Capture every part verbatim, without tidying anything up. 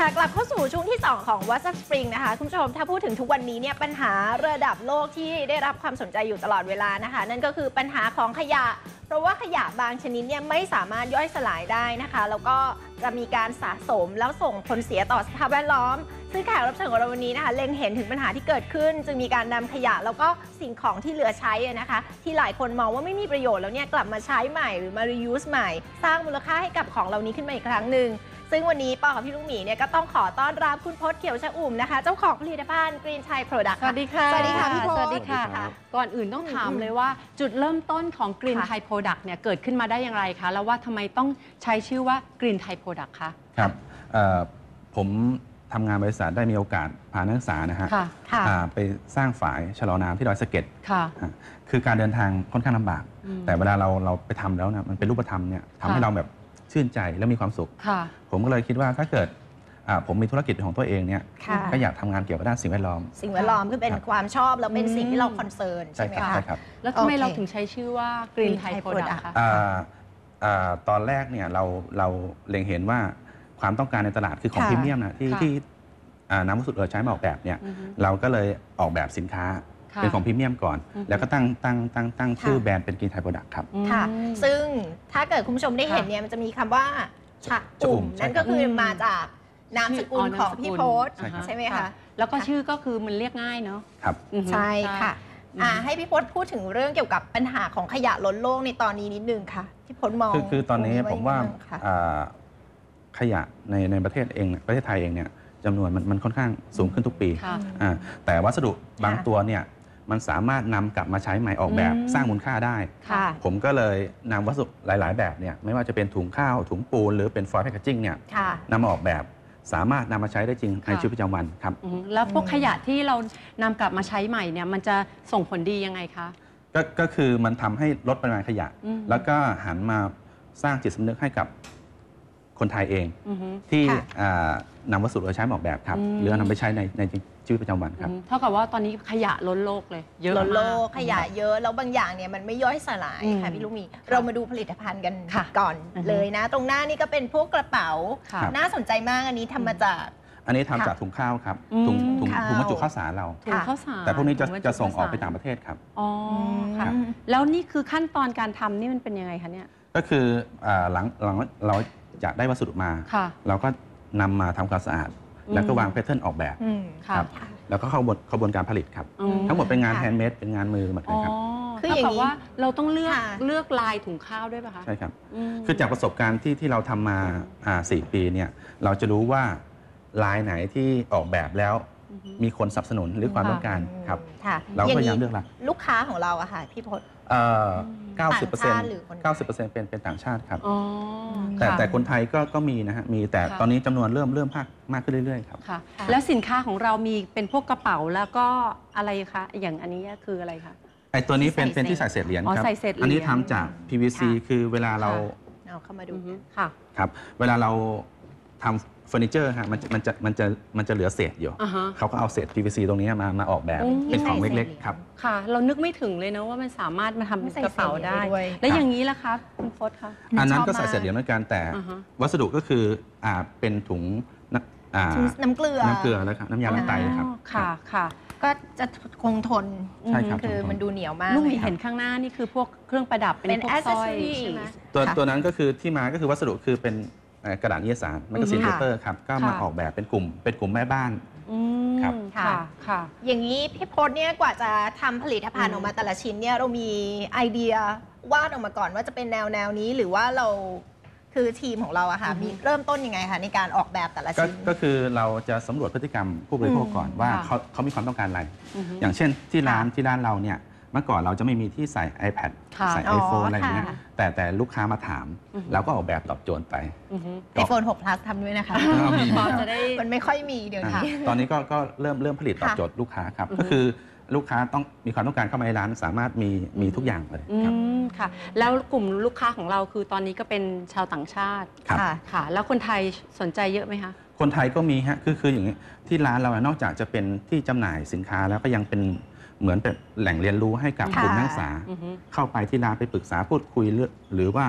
ค่ะกลับเข้าสู่ช่วงที่สองของ What's Up Spring นะคะคุณผู้ชมถ้าพูดถึงทุกวันนี้เนี่ยปัญหาระดับโลกที่ได้รับความสนใจอยู่ตลอดเวลานะคะนั่นก็คือปัญหาของขยะเพราะว่าขยะบางชนิดเนี่ยไม่สามารถย่อยสลายได้นะคะแล้วก็จะมีการสะสมแล้วส่งผลเสียต่อสภาพแวดล้อมซึ่งแขกรับเชิญของเราวันนี้นะคะเล็งเห็นถึงปัญหาที่เกิดขึ้นจึงมีการนำขยะแล้วก็สิ่งของที่เหลือใช้นะคะที่หลายคนมองว่าไม่มีประโยชน์แล้วเนี่ยกลับมาใช้ใหม่หรือมา reuse ใหม่สร้างมูลค่าให้กับของเหล่านี้ขึ้นมาอีกครั้งหนึ่งซึ่งวันนี้ปอกับพี่ลูกหมีเนี่ยก็ต้องขอต้อนรับคุณพจน์เขียวชอุ่มนะคะเจ้าของผลิตภัณฑ์ Green Thai Product สวัสดีค่ะสวัสดีค่ะพี่พจน์สวัสดีค่ะก่อนอื่นต้องถามเลยว่าจุดเริ่มต้นของ Green Thai Product เนี่ยเกิดขึ้นมาได้อย่างไรคะแล้วว่าทำไมต้องใช้ชื่อว่า Green Thai Product คะครับผมทำงานบริษัทได้มีโอกาสพานักศึกษานะฮะไปสร้างฝายชะลอน้ำที่ดอยสะเก็ดคือการเดินทางค่อนข้างลำบากแต่เวลาเราเราไปทำแล้วนะมันเป็นรูปธรรมเนี่ยทำให้เราแบบชื่นใจและมีความสุขผมก็เลยคิดว่าถ้าเกิดผมมีธุรกิจของตัวเองเนี่ยก็อยากทำงานเกี่ยวกับด้านสิ่งแวดล้อมสิ่งแวดล้อมคือเป็นความชอบแล้วเป็นสิ่งที่เราคอนเซิร์นใช่ไหมคะแล้วทำไมเราถึงใช้ชื่อว่า Green Thai Product คะตอนแรกเนี่ยเราเราเล็งเห็นว่าความต้องการในตลาดคือของพรีเมียมนะที่ที่น้ำวัสดุเหลือใช้มาออกแบบเนี่ยเราก็เลยออกแบบสินค้าเป็นของพรีเมียมก่อนแล้วก็ตั้งตั้งตั้งตั้งชื่อแบรนด์เป็น Green Thai Product ครับค่ะซึ่งถ้าเกิดคุณผู้ชมได้เห็นเนี่ยมันจะมีคำว่าชะอุ่มนั่นก็คือมาจากนามสกุลของพี่โพสใช่ไหมคะแล้วก็ชื่อก็คือมันเรียกง่ายเนาะครับใช่ค่ะให้พี่พจน์พูดถึงเรื่องเกี่ยวกับปัญหาของขยะล้นโลกในตอนนี้นิดนึงค่ะพี่พจน์มองคือคือตอนนี้ผมว่าขยะในในประเทศเองประเทศไทยเองเนี่ยจำนวนมันมันค่อนข้างสูงขึ้นทุกปีแต่วัสดุบางตัวเนี่ยมันสามารถนำกลับมาใช้ใหม่ออกแบบสร้างมูลค่าได้ผมก็เลยนำวัสดุหลายๆแบบเนี่ยไม่ว่าจะเป็นถุงข้าวถุงปูนหรือเป็นฟอยล์แพคเกจจิ้งเนี่ยนำมาออกแบบสามารถนำมาใช้ได้จริงในชีวิตประจำวันครับแล้วพวกขยะที่เรานำกลับมาใช้ใหม่เนี่ยมันจะส่งผลดียังไงคะก็ก็คือมันทำให้ลดปริมาณขยะแล้วก็หันมาสร้างจิตสำนึกให้กับคนไทยเองที่นำวัสดุเหลือใช้มาออกแบบครับหรือนำไปใช้ในในชีวิตประจำวันครับเท่ากับว่าตอนนี้ขยะล้นโลกเลยเยอะล้นโลกขยะเยอะแล้วบางอย่างเนี่ยมันไม่ย่อยสลายค่ะพี่ลูกหมีเรามาดูผลิตภัณฑ์กันก่อนเลยนะตรงหน้านี่ก็เป็นพวกกระเป๋าน่าสนใจมากอันนี้ทำมาจากอันนี้ทำจากถุงข้าวครับถุงถุงถุงบรรจุข้าวสารเราถุงข้าวสารแต่พวกนี้จะจะส่งออกไปต่างประเทศครับอ๋อค่ะแล้วนี่คือขั้นตอนการทำนี่มันเป็นยังไงคะเนี่ยก็คือหลังหลังเราจะได้วัสดุมาเราก็นำมาทำความสะอาดแล้วก็วางแพทเทิร์นออกแบบครับแล้วก็เข้าบนขบวนการผลิตครับทั้งหมดเป็นงานแฮนด์เมดเป็นงานมือหมดเลยครับคืออย่างนี้ว่าเราต้องเลือกเลือกลายถุงข้าวด้วยป่ะคะใช่ครับคือจากประสบการณ์ที่ที่เราทำมาสี่ปีเนี่ยเราจะรู้ว่าลายไหนที่ออกแบบแล้วมีคนสนับสนุนหรือความต้องการครับเราพยายามเลือกละลูกค้าของเราอะค่ะพี่พจน์เก้าสิบเปอร์เซ็นต์เก้าสิบเปอร์เซ็นต์เป็นเป็นต่างชาติครับแต่แต่คนไทยก็ก็มีนะฮะมีแต่ตอนนี้จำนวนเริ่มเริ่มมากมากขึ้นเรื่อยๆครับค่ะแล้วสินค้าของเรามีเป็นพวกกระเป๋าแล้วก็อะไรคะอย่างอันนี้คืออะไรคะไอตัวนี้เป็นเป็นที่ใส่เศษเหรียญครับอันนี้ทำจาก พี วี ซี คือเวลาเราเอาเข้ามาดูค่ะครับเวลาเราทำเฟอร์นิเจอร์ฮะมันมันจะมันจะมันจะเหลือเศษอยู่เขาก็เอาเศษ พี วี ซี ตรงนี้มามาออกแบบเป็นของเล็กๆครับค่ะเรานึกไม่ถึงเลยนะว่ามันสามารถมาทำกระเป๋าได้แล้วอย่างนี้ล่ะครับคุณโฟร์คะอันนั้นก็ใส่เศษเหรียญเหมือนกันแต่วัสดุก็คืออ่าเป็นถุงน้ำเกลือน้ำเกลือแล้วครับน้ำยาล้างไตครับค่ะค่ะก็จะคงทนใช่ครับคือมันดูเหนียวมากลูกมีเห็นข้างหน้านี่คือพวกเครื่องประดับเป็นพวกสร้อยตัวตัวนั้นก็คือที่มาก็คือวัสดุคือเป็นกระดาษนิยสารแมกกาซีนเปเปอร์ครับก็มาออกแบบเป็นกลุ่มเป็นกลุ่มแม่บ้านครับค่ะค่ะอย่างนี้พี่พจน์เนี่ยกว่าจะทำผลิตภัณฑ์ออกมาแต่ละชิ้นเนี่ยเรามีไอเดียวาดออกมาก่อนว่าจะเป็นแนวแนวนี้หรือว่าเราคือทีมของเราอะค่ะมีเริ่มต้นยังไงคะในการออกแบบแต่ละชิ้นก็คือเราจะสำรวจพฤติกรรมผู้บริโภคก่อนว่าเขาเขามีความต้องการอะไรอย่างเช่นที่ร้านที่ร้านเราเนี่ยเมื่อก่อนเราจะไม่มีที่ใส่ iPad ใส่ iPhone อะไรอย่างเงี้ยแต่แต่ลูกค้ามาถามเราก็ออกแบบตอบโจทย์ไปไอโฟน หก พลัส ทำด้วยนะคะมันไม่ค่อยมีเดี๋ยวนี้ตอนนี้ก็ก็เริ่มเริ่มผลิตตอบโจทย์ลูกค้าครับก็คือลูกค้าต้องมีความต้องการเข้ามาในร้านสามารถมีมีทุกอย่างเลยครับค่ะแล้วกลุ่มลูกค้าของเราคือตอนนี้ก็เป็นชาวต่างชาติค่ะค่ะแล้วคนไทยสนใจเยอะไหมคะคนไทยก็มีฮะคือคืออย่างนี้ที่ร้านเรานอกจากจะเป็นที่จำหน่ายสินค้าแล้วก็ยังเป็นเหมือนเป็นแหล่งเรียนรู้ให้กับกลุ่มนักศึกษาเข้าไปที่ร้านไปปรึกษาพูดคุยหรือว่า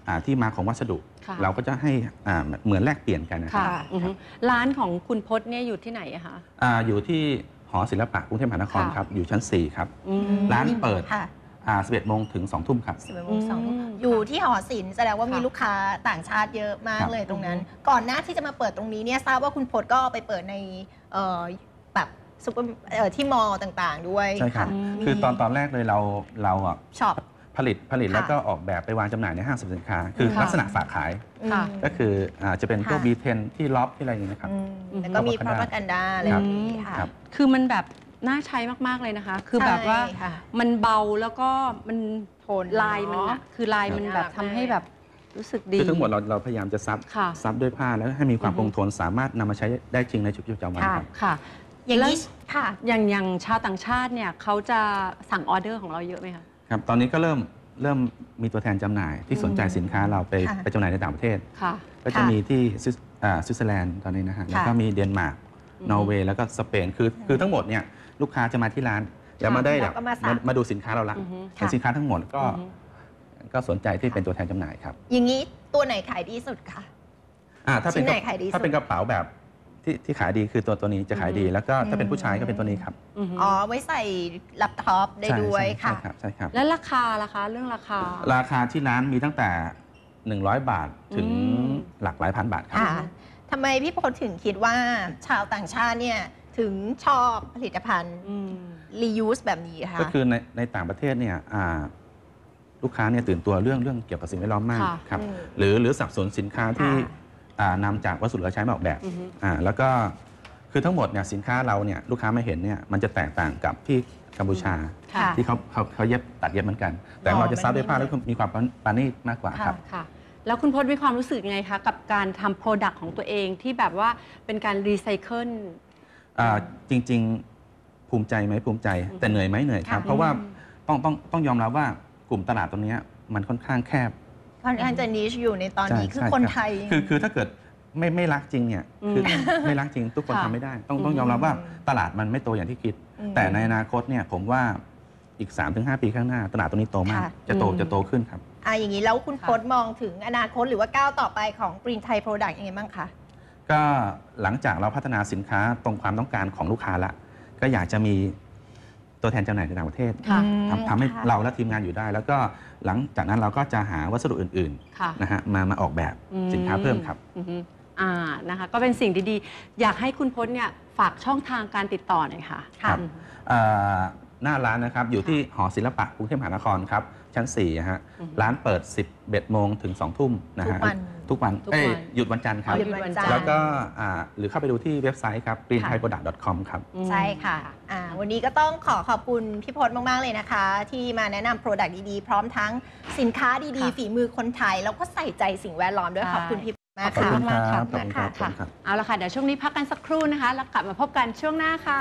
อ่าที่มาของวัสดุค่ะเราก็จะให้อ่าเหมือนแลกเปลี่ยนกันนะครัค่ะบอือฮึร้านของคุณพจน์เนี่ยอยู่ที่ไหนอะคะอ่าอยู่ที่หอศิลปะกรุงเทพมหานครค่ะครับอยู่ชั้นสี่ครับอืมร้านเปิดค่ะอ่าสิบเอ็ดโมงถึงสองทุ่มครับสิบเอ็ดโมงสองทุ่มอืมอยู่ที่หอศิลป์แสดงว่าค่ะมีลูกค้าต่างชาติเยอะมากครับเลยตรงนั้นอือฮึก่อนหน้าที่จะมาเปิดตรงนี้เนี่ยทราบว่าคุณพจน์ก็ไปเปิดในเอ่อแบบซุปเปอร์เอ่อที่มอลล์ต่างๆด้วยใช่ครับะมคือตอนตอนแรกเลยเราเราอ่ะช็อปผลิตผลิตค่ะแล้วก็ออกแบบไปวางจำหน่ายในห้างสรรพสินค้า คือค่ะลักษณะฝากขายค่ะอืมก็คืออาจะเป็นพวกค่ะบีเทนที่ล็อบที่อะไรอย่างนี้ยนะครับอืมอืมแล้วก็มีพร o พ a กันดาอะไรแบบนี้ค่ะครับคือมันแบบน่าใช้มาก ๆ เลยนะคะ คือแบบว่าใช่ค่ะมันเบาแล้วก็มันทนลายมันเนอะอะคือลายมันแบบครับทำให้แบบรู้สึกดีคือทั้งหมดเราเราพยายามจะซับค่ะซับด้วยผ้าแล้วให้มีความอืคอฮึงทนสามารถนำมาใช้ได้จริงในชีวิตประจำวันค่ะครับค่ะอย่างนี้แล้วค่ะอย่างอย่างชาวต่างชาติเนี่ยเขาจะสั่งออเดอร์ของเราเยอะไหมคะครับตอนนี้ก็เริ่มเริ่มมีตัวแทนจำหน่ายที่สนใจสินค้าเราไปค่ะไปจำหน่ายในต่างประเทศค่ะก็จะค่ะมีที่สวิสอ่าสวิตเซอร์แลนด์ตอนนี้นะฮะแล้วก็มีเดนมาร์กอืมนอร์เวย์แล้วก็สเปนคือคือทั้งหมดเนี่ยลูกค้าจะมาที่ร้านแล้วมาได้แล้แบบวก็มาสั่งมามาดูสินค้าเราละอือฮึเห็นสินค้าทั้งหมดก็อือฮึก็สนใจที่เป็นตัวแทนจำหน่ายครับอย่างนี้ตัวไหนขายดีสุดคะอ่าถ้าเป็นชิ้นไหนกระขายดีสุดถ้าเป็นกระเป๋าแบบที่ที่ขายดีคือตัวตัวนี้จะขายดี แล้วก็ถ้าเป็นผู้ชายก็เป็นตัวนี้ครับอือฮึอ๋อ ไว้ใส่แล็ปท็อปได้ใช่ด้วยใช่ค่ะใช่ครับใช่ครับแล้วราคาล่ะคะ เรื่องราคาราคาที่ร้านมีตั้งแต่ หนึ่งร้อย บาทถึงอืมหลักหลายพันบาทครับค่ะทำไมพี่พลถึงคิดว่าชาวต่างชาติเนี่ยถึงชอบผลิตภัณฑ์อืม reuse แบบนี้คะก็คือในในต่างประเทศเนี่ยอ่าลูกค้าเนี่ยตื่นตัวเรื่องเรื่องเกี่ยวกับสิ่งแวดล้อมมากค่ะครับอืมหรือหรือสับสนสินค้าที่ค่ะอ่านำจากวัสดุเหลือใช้มาออกแบบอือฮึอ่าแล้วก็คือทั้งหมดเนี่ยสินค้าเราเนี่ยลูกค้าไม่เห็นเนี่ยมันจะแตกต่างกับที่กัมพูชาค่ะที่เขาเขาเขาเย็บตัดเย็บเหมือนกัน แต่อ๋อเราจะซับด้วยผ้ามันไม่แล้วมีความปราณีตมากกว่าครับค่ะ แล้วคุณพจน์มีความรู้สึกยังไงคะ กับการทำโปรดักต์ของตัวเองที่แบบว่าเป็นการรีไซเคิลอ่าจริงๆภูมิใจไหมภูมิใจ แต่เหนื่อยไหมเหนื่อยครับค่ะเพราะว่าต้องต้องต้องยอมรับว่ากลุ่มตลาดตรงเนี้ยมันค่อนข้างแคบค่อนข้างจะนิชอยู่ในตอนนี้ใช่คือใช่คนรับไทยคือคือถ้าเกิดไม่ไม่รักจริงเนี่ยอืมคือไม่รักจริงทุกคนค่ะทำไม่ได้ ต้องต้องอืมยอมรับว่าตลาดมันไม่โตอย่างที่คิดอืมแต่ในอนาคตเนี่ยผมว่าอีก สามถึงห้า ปีข้างหน้า ตลาดตรงนี้โตมากค่ะจะโตอืมจะโตขึ้นครับอ่ะอย่างนี้แล้วคุณค่ะพจน์มองถึงอนาคตหรือว่าก้าวต่อไปของ Green Thai Product ยังไงบ้างคะก็หลังจากเราพัฒนาสินค้าตรงความต้องการของลูกค้าละก็อยากจะมีตัวแทนจำหน่ายในต่างประเทศค่ะทำทำให้ค่ะเราและทีมงานอยู่ได้ แล้วก็หลังจากนั้นเราก็จะหาวัสดุอื่นค่ะๆนะฮะมามาออกแบบสินค้าเพิ่มครับอือฮึอ่านะคะ ก็เป็นสิ่งดีๆ อยากให้คุณพจน์เนี่ยฝากช่องทางการติดต่อหน่อยค่ะครับอืมเอ่อหน้าร้านนะครับอยู่ที่หอศิลปะกรุงเทพมหานครครับชั้นสี่ฮะอือฮึร้านเปิด สิบเอ็ดโมงถึงสองทุ่มนะฮะทุกวันทุกวันทุกวันเอ้ยหยุดวันจันทร์ครับหยุดวันจันทร์แล้วก็อ่าหรือเข้าไปดูที่เว็บไซต์ครับ green thai product dot com ครับอืมใช่ค่ะอ่าวันนี้ก็ต้องขอขอบคุณพี่พจน์มาก ๆ เลยนะคะ ที่มาแนะนำโปรดักต์ดี ๆ พร้อมทั้งสินค้าดีค่ะๆ ฝีมือคนไทย แล้วก็ใส่ใจสิ่งแวดล้อมด้วยใช่ขอบคุณพี่พจน์มากขอบค่ะคุณมากๆครัค่ะบขอบคุณครับค่ะขอบคุณครับเอาละค่ะ เดี๋ยวช่วงนี้พักกันสักครู่นะคะ แล้วกลับมาพบกันช่วงหน้าค่ะ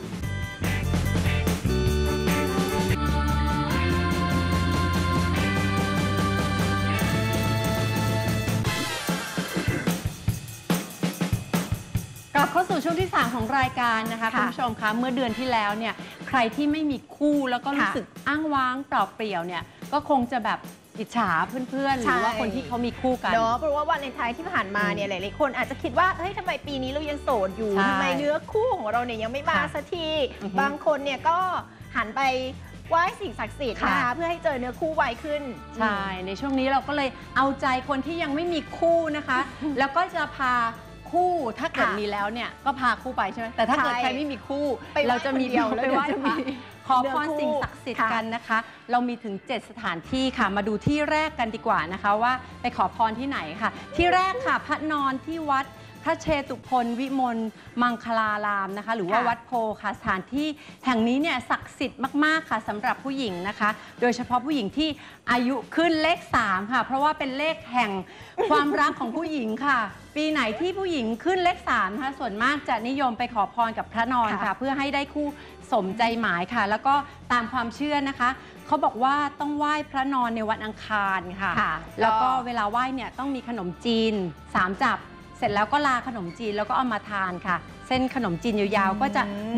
กลับเข้าสู่ช่วงที่ สาม ของรายการนะคะค่ะคุณผู้ชมคะเมื่อเดือนที่แล้วเนี่ยใครที่ไม่มีคู่แล้วก็รู้ค่ะสึกอ้างว้างเปล่าเปลี่ยวเนี่ยก็คงจะแบบอิจฉาเพื่อนๆ หรือว่าใช่คนที่เขามีคู่กันเนาะเพราะว่าวันเลนไทน์ที่ผ่านมาเนี่ยหลายๆคนอาจจะคิดว่าเฮ้ยทำไมปีนี้เรายังโสดอยู่ใช่ทำไมเนื้อคู่ของเราเนี่ยยังไม่มาค่ะสักทีอือฮึบางคนเนี่ยก็หันไปไหว้สิ่งศักดิ์สิทธิ์นะคะค่ะเพื่อให้เจอเนื้อคู่ไวขึ้นใช่ ในช่วงนี้เราก็เลยเอาใจคนที่ยังไม่มีคู่นะคะ แล้วก็จะพาคู่ถ้าเกิดค่ะมีแล้วเนี่ยก็พาคู่ไปใช่ไหมแต่ถ้าเกิดใช่ใครไม่มีคู่ไปไหว้เราจะมีคนเดียวแล้วไปไหว้เดี๋ยวจะพระมีขอเนื้พอรคู่สิ่งศักดิ์สิทธิ์ค่ะกันนะคะ เรามีถึง เจ็ด สถานที่ค่ะ มาดูที่แรกกันดีกว่านะคะ ว่าไปขอพรที่ไหนค่ะ ที่แรกค่ะพระนอนที่วัดพระเชตุพนวิมลมังคลารามนะคะ หรือว่าค่ะวัดโพค่ะสถานที่แห่งนี้เนี่ยศักดิ์สิทธิ์มากๆค่ะสำหรับผู้หญิงนะคะ โดยเฉพาะผู้หญิงที่อายุขึ้นเลขสามค่ะ เพราะว่าเป็นเลขแห่งความรักของผู้หญิงค่ะ ปีไหนที่ผู้หญิงขึ้นเลขสามนะคะส่วนมากจะนิยมไปขอพรกับพระนอนค่ะค่ะเพื่อให้ได้คู่สมใจหมายค่ะ แล้วก็ตามความเชื่อนะคะเขาบอกว่าต้องไหว้พระนอนในวันอังคารค่ะค่ะแล้วก็เวลาไหว้เนี่ยต้องมีขนมจีนสามจับ เสร็จแล้วก็ลาขนมจีนแล้วก็เอามาทานค่ะ เส้นขนมจีนยาวๆก็จะเหมือนกับ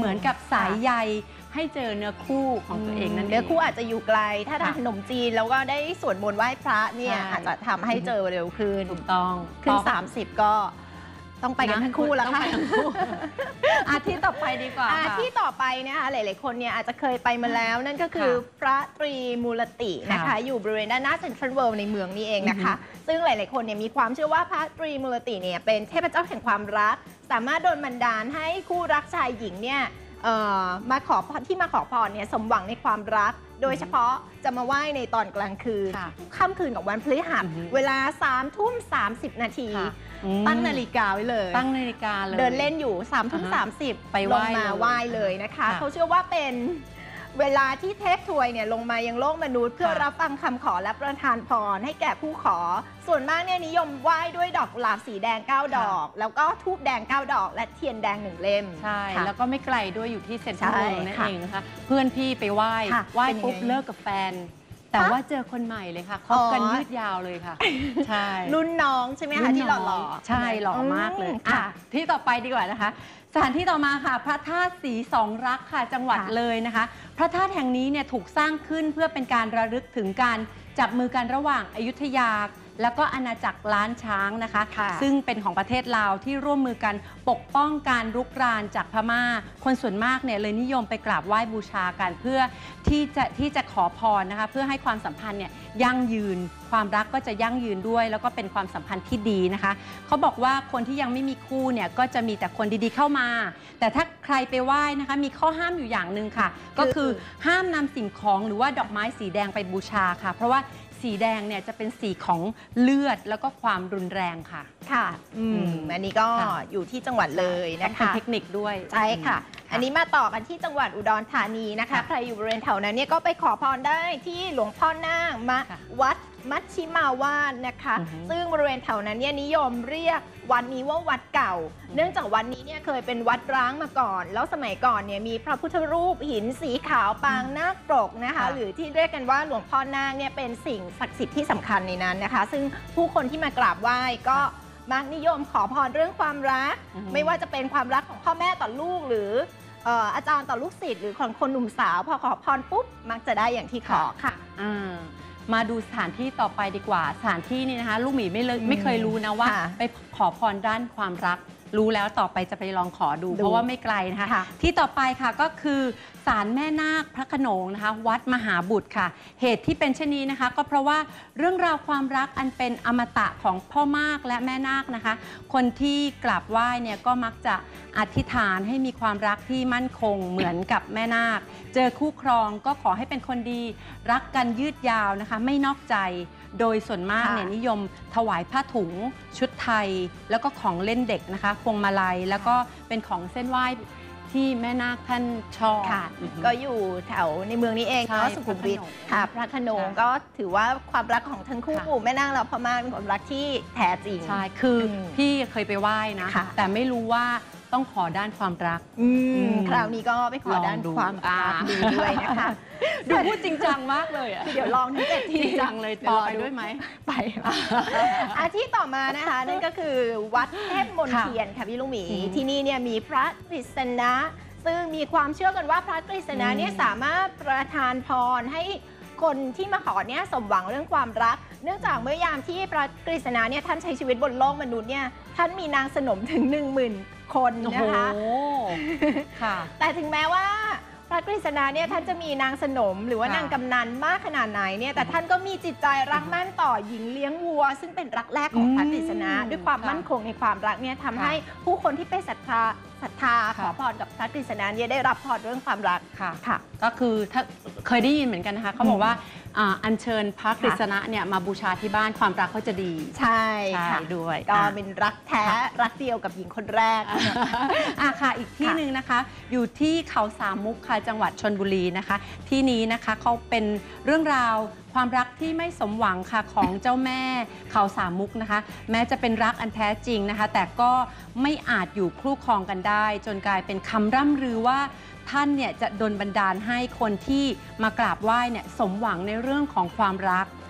สายใยให้เจอเนื้อคู่ของตัวเองนั่นเองเนื้อคู่อาจจะอยู่ไกลถ้าทานขนมจีนแล้วก็ได้สวดมนต์ไหว้พระเนี่ยอาจจะทำให้เจอเร็วขึ้นถูกต้องขึ้นสามสิบก็ต้องไปกันทั้งคู่แล้วค่ะอาที่ต่อไปดีกว่าอาที่ต่อไปนะคะหลายๆคนเนี่ยอาจจะเคยไปมาแล้ว นั่นก็คือพระตรีมูลตินะคะอยู่บริเวณด้านหน้าเซ็นทรัลเวิลด์ในเมืองนี้เองนะคะซึ่งหลายๆคนเนี่ยมีความเชื่อว่าพระตรีมูลติเนี่ยเป็นเทพเจ้าแห่งความรักสามารถโดนบันดาลให้คู่รักชายหญิงเนี่ยมาขอพรที่มาขอพรเนี่ยสมหวังในความรัก โดยเฉพาะจะมาไหว้ในตอนกลางคืนค่ำคืนของวันพฤหัสเวลาสามทุ่มสามสิบนาทีตั้งนาฬิกาไว้เลยตั้งนาฬิกาเลยเดินเล่นอยู่สามทุ่มสามสิบไปลงมาไหว้เลยนะคะเขาเชื่อว่าเป็นเวลาที่เทพทวยเนี่ยลงมายังโลกมนุษย์เพื่อรับฟังคำขอและประทานพรให้แก่ผู้ขอส่วนมากเนี่ยนิยมไหว้ด้วยดอกกุหลาบสีแดงเก้าดอกแล้วก็ธูปแดงเก้าดอกและเทียนแดงหนึ่งเล่มใช่แล้วก็ไม่ไกลด้วยอยู่ที่เซ็นทรัลเวิลด์นั่นเองนะคะเพื่อนพี่ไปไหว้ไหว้ปุ๊บเลิกกับแฟนแต่ว่าเจอคนใหม่เลยค่ะคบกันยืดยาวเลยค่ะใช่รุ่นน้องใช่ไหมคะที่หล่อๆใช่หล่อมากเลยค่ะที่ต่อไปดีกว่านะคะสถานที่ต่อมาค่ะพระธาตุศรีสองรักค่ะจังหวัดเลยนะคะพระธาตุแห่งนี้เนี่ยถูกสร้างขึ้นเพื่อเป็นการระลึกถึงการจับมือกันระหว่างอยุธยาแล้วก็อาณาจักรล้านช้างนะคะซึ่งเป็นของประเทศลาวที่ร่วมมือกันปกป้องการรุกรานจากพม่าคนส่วนมากเนี่ยเลยนิยมไปกราบไหว้บูชากันเพื่อที่จะที่จะขอพรนะคะเพื่อให้ความสัมพันธ์เนี่ยยั่งยืนความรักก็จะยั่งยืนด้วยแล้วก็เป็นความสัมพันธ์ที่ดีนะคะเขาบอกว่าคนที่ยังไม่มีคู่เนี่ยก็จะมีแต่คนดีๆเข้ามาแต่ถ้าใครไปไหว้นะคะมีข้อห้ามอยู่อย่างหนึ่งค่ะก็คือห้ามนำสิ่งของหรือว่าดอกไม้สีแดงไปบูชาค่ะเพราะว่าสีแดงเนี่ยจะเป็นสีของเลือดแล้วก็ความรุนแรงค่ะค่ะอืมอันนี้ก็อยู่ที่จังหวัดเลยนะคะเป็นเทคนิคด้วยใช่ค่ะอันนี้มาต่อกันที่จังหวัดอุดรธานีนะคะใครอยู่บริเวณแถวนั้นเนี่ยก็ไปขอพรได้ที่หลวงพ่อนาคมาวัดมัชชิมาวาสนะคะซึ่งบริเวณแถวนั้นเนี่ยนิยมเรียกวัดนี้ว่าวัดเก่าเนื่องจากวัดนี้เนี่ยเคยเป็นวัดร้างมาก่อนแล้วสมัยก่อนเนี่ยมีพระพุทธรูปหินสีขาวปางนาคปรกนะคะหรือที่เรียกกันว่าหลวงพ่อนาคเนี่ยเป็นสิ่งศักดิ์สิทธิ์ที่สำคัญในนั้นนะคะซึ่งผู้คนที่มากราบไหว้ก็มักนิยมขอพรเรื่องความรักไม่ว่าจะเป็นความรักของพ่อแม่ต่อลูกหรืออาจารย์ต่อลูกศิษย์หรือของคนหนุ่มสาวพอขอพรปุ๊บมักจะได้อย่างที่ขอค่ะมาดูสถานที่ต่อไปดีกว่าสถานที่นี่นะคะลูกหมีไม่ไม่เคยรู้นะว่าไปขอพรด้านความรักรู้แล้วต่อไปจะไปลองขอดูเพราะว่าไม่ไกลนะคะที่ต่อไปค่ะก็คือศาลแม่นาคพระโขนงนะคะวัดมหาบุตรค่ะเหตุที่เป็นเช่นนี้นะคะก็เพราะว่าเรื่องราวความรักอันเป็นอมตะของพ่อมากและแม่นาคนะคะคนที่กราบไหว้เนี่ยก็มักจะอธิษฐานให้มีความรักที่มั่นคงเหมือนกับแม่นาคเจอคู่ครองก็ขอให้เป็นคนดีรักกันยืดยาวนะคะไม่นอกใจโดยส่วนมากเนี่ยนิยมถวายผ้าถุงชุดไทยแล้วก็ของเล่นเด็กนะคะพวงมาลัยแล้วก็เป็นของเส้นไหว้ที่แม่นาคท่านชอบก็อยู่แถวในเมืองนี้เองเนาะสุขุมวิทค่ะพระโขนงก็ถือว่าความรักของทั้งคู่แม่นาคและพ่อมากเป็นความรักที่แท้จริงใช่คือพี่เคยไปไหว้นะแต่ไม่รู้ว่าต้องขอด้านความรักคราวนี้ก็ไปขอด้านความรักดูด้วยนะคะดูพูดจริงจังมากเลยอ่ะเดี๋ยวลองทั้งเจ็ดที่จังเลยปอไปด้วยไหมไปอาที่ต่อมานะคะนั่นก็คือวัดเทพมนเทียนค่ะพี่ลุงหมีที่นี่เนี่ยมีพระกฤษณะซึ่งมีความเชื่อกันว่าพระกฤษณะเนี่ยสามารถประทานพรให้คนที่มาขอเนี่ยสมหวังเรื่องความรักเนื่องจากเมื่อยามที่พระกฤษณะเนี่ยท่านใช้ชีวิตบนโลกมนุษย์เนี่ยท่านมีนางสนมถึงหนึ่งหมื่นคนนะคะแต่ถึงแม้ว่าพระกฤษณะเนี่ยท่านจะมีนางสนมหรือว่านางกำนันมากขนาดไหนเนี่ยแต่ท่านก็มีจิตใจรักมั่นต่อหญิงเลี้ยงวัวซึ่งเป็นรักแรกของพระกฤษณะด้วยความมั่นคงในความรักเนี่ยทำให้ผู้คนที่ไปศรัทธาศรัทธาขอพรกับพระกฤษณะเนี่ยได้รับพรเรื่องความรักค่ะค่ะก็คือถ้าเคยได้ยินเหมือนกันนะคะเขาบอกว่าอัญเชิญพระกฤษณะเนี่ยมาบูชาที่บ้านความรักเขาจะดีใช่ค่ะด้วยก็เป็นรักแท้รักเดียวกับหญิงคนแรกอ่ะค่ะอีกที่หนึ่งนะคะอยู่ที่เขาสามมุกค่ะจังหวัดชลบุรีนะคะที่นี้นะคะเขาเป็นเรื่องราวความรักที่ไม่สมหวังค่ะของเจ้าแม่เขาสามมุกนะคะแม้จะเป็นรักอันแท้จริงนะคะแต่ก็ไม่อาจอยู่คู่ครองกันได้จนกลายเป็นคำร่ำลือว่าท่านเนี่ยจะดลบันดาลให้คนที่มากราบไหว้เนี่ยสมหวังในเรื่องของความรัก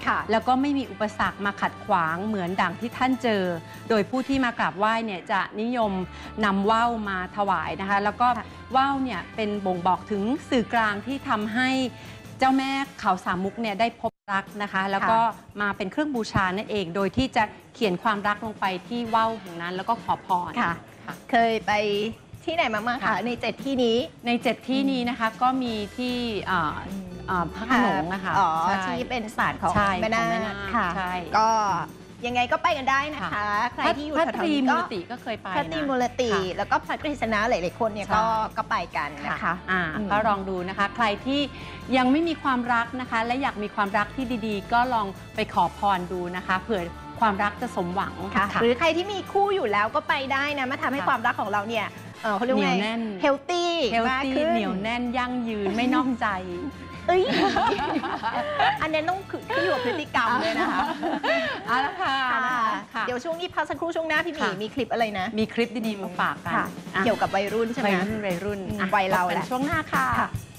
ค่ะแล้วก็ไม่มีอุปสรรคมาขัดขวางเหมือนดังที่ท่านเจอ โดยผู้ที่มากราบไหว้เนี่ยจะนิยมนำว่าวมาถวายนะคะแล้วก็ว่าวเนี่ยเป็นบ่งบอกถึงสื่อกลางที่ทำให้เจ้าแม่เขาสามมุกเนี่ยได้พบรักนะคะแล้วก็มาเป็นเครื่องบูชานั่นเอง โดยที่จะเขียนความรักลงไปที่ว่าวแห่งนั้นแล้วก็ขอพรค่ะ เคยไปที่ไหนมาบ้างคะในเจ็ดที่นี้ในเจ็ดที่นี้นะคะก็มีที่เอ่อเอ่อพระโขนงนะคะอ๋อใช่ที่เป็นศาลของใช่แม่นาของแม่คนาคค่ะใช่ก็ยังไงก็ไปกันได้นะคะค่ะใครที่อยู่พระแถตวรีๆนี้มูก็ลติก็เคยไปพระตรีนะมูลติค่ะแล้วก็พระกฤษณะหลายๆคนเนี่ยใช่ก็ก็ไปกันนะคะอ่าอืมก็ลองดูนะคะ ใครที่ยังไม่มีความรักนะคะ และอยากมีความรักที่ดีๆ ก็ลองไปขอพรดูนะคะเผื่อความรักจะสมหวังค่ะค่ะหรือใครที่มีคู่อยู่แล้วก็ไปได้นะมาทำให้ค่ะความรักของเราเนี่ยเอ่อเขาเรียกว่าไงเหนียวแน่นเฮลตี้เฮลมากตี้ขึ้นเหนียวแน่นยั่งยืนไม่นอกใจเอ้ย อันนี้ต้องขึ้นอยู่กับพฤติกรรมเลยนะคะเอาละค่ะค่ะเดี๋ยวช่วงนี้พักสักครู่ช่วงหน้าพี่หมีค่ะมีคลิปอะไรนะมีคลิปดีๆมาฝากกันค่ะอ่ะเกี่ยวกับวัยรุ่นใช่ไหมวัยรุ่นวัยรุ่นอืมอ่ะวัยเราพบกันแหละช่วงหน้าค่ะค่ะ